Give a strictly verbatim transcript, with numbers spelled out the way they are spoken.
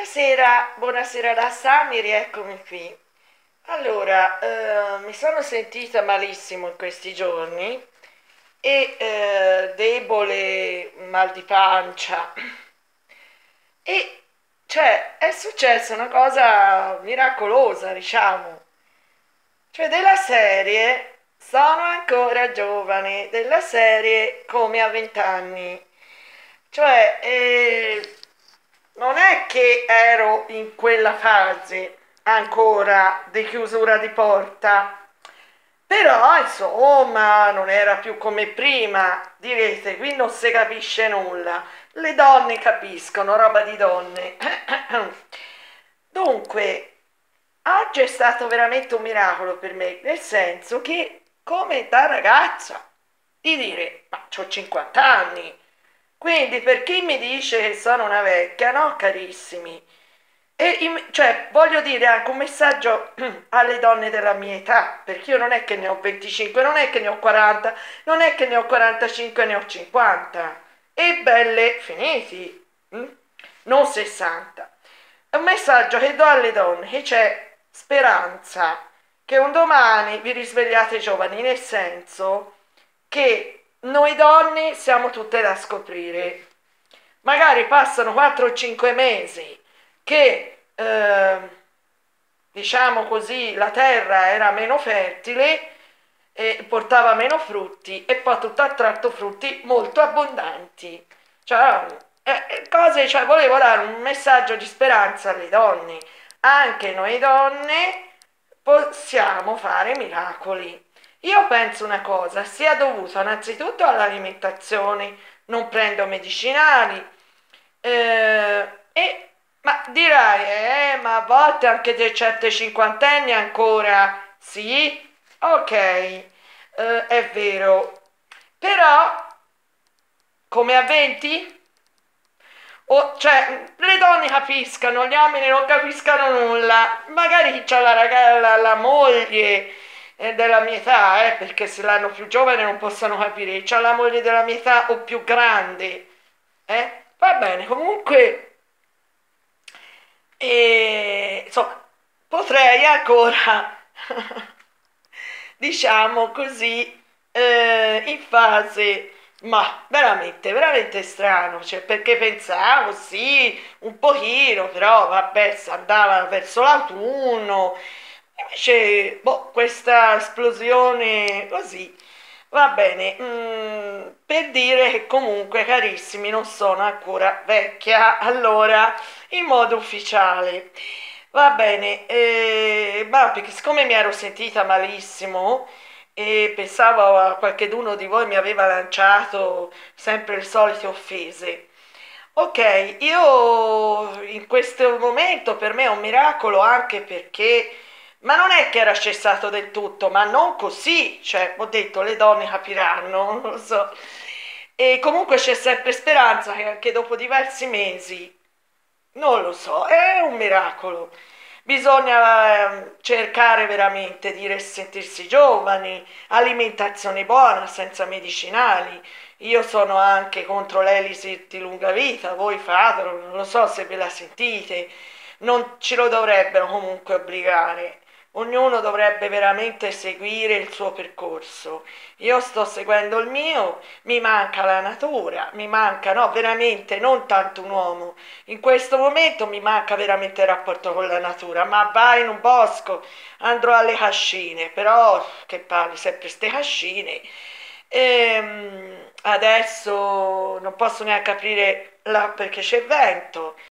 Buonasera, buonasera da Sami, rieccomi qui. Allora, eh, mi sono sentita malissimo in questi giorni e eh, debole, mal di pancia. E cioè è successa una cosa miracolosa, diciamo. Cioè della serie sono ancora giovane, della serie come a vent'anni. Cioè, eh, non è che ero in quella fase ancora di chiusura di porta, però insomma non era più come prima. Direte, qui non si capisce nulla. Le donne capiscono, roba di donne. Dunque, oggi è stato veramente un miracolo per me, nel senso che come da ragazza, di dire, ma ho cinquanta anni, quindi per chi mi dice che sono una vecchia, no, carissimi? E im- cioè, voglio dire anche un messaggio alle donne della mia età, perché io non è che ne ho venticinque, non è che ne ho quaranta, non è che ne ho quarantacinque, ne ho cinquanta. E belle finiti, mm? Non sessanta. È un messaggio che do alle donne, che c'è speranza, che un domani vi risvegliate giovani, nel senso che noi donne siamo tutte da scoprire. Magari passano quattro o cinque mesi che, eh, diciamo così, la terra era meno fertile e portava meno frutti e poi tutto a tratto frutti molto abbondanti. Cioè, eh, eh, cose, cioè, volevo dare un messaggio di speranza alle donne. Anche noi donne possiamo fare miracoli. Io penso una cosa, sia dovuta innanzitutto all'alimentazione, non prendo medicinali, eh, e, ma dirai, eh, ma a volte anche dei certi cinquantenni ancora, sì, ok, eh, è vero, però come a venti? O, cioè, le donne capiscano, gli uomini non capiscano nulla. Magari chi c'ha la, raga- la, la moglie eh, della mia età, eh, perché se l'hanno più giovane non possono capire. C'ha la moglie della mia età o più grande, eh? Va bene, comunque, eh, insomma, potrei ancora, diciamo così, eh, in fase, ma veramente, veramente strano, cioè, perché pensavo, sì, un pochino, però vabbè, si andava verso l'autunno, invece, boh, questa esplosione così, va bene, mm, per dire che comunque, carissimi, non sono ancora vecchia, allora, in modo ufficiale. Va bene, eh, ma perché siccome mi ero sentita malissimo e pensavo a qualcheduno di voi mi aveva lanciato sempre le solite offese. Ok, io in questo momento per me è un miracolo anche perché, ma non è che era cessato del tutto, ma non così, cioè ho detto le donne capiranno, non lo so. E comunque c'è sempre speranza che anche dopo diversi mesi, non lo so, è un miracolo. Bisogna ehm, cercare veramente di sentirsi giovani, alimentazione buona, senza medicinali. Io sono anche contro l'elisi di lunga vita, voi fatelo, non lo so se ve la sentite, non ce lo dovrebbero comunque obbligare. Ognuno dovrebbe veramente seguire il suo percorso. Io sto seguendo il mio, mi manca la natura, mi manca, no, veramente, non tanto un uomo. In questo momento mi manca veramente il rapporto con la natura, ma vai in un bosco, andrò alle cascine, però che parli sempre ste cascine. Ehm, adesso non posso neanche aprire la, perché c'è vento.